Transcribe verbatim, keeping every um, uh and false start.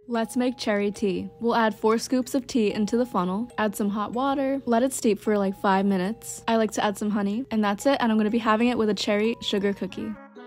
Let's make cherry tea. We'll add four scoops of tea into the funnel, add some hot water, let it steep for like five minutes. I like to add some honey, and that's it, and I'm gonna be having it with a cherry sugar cookie.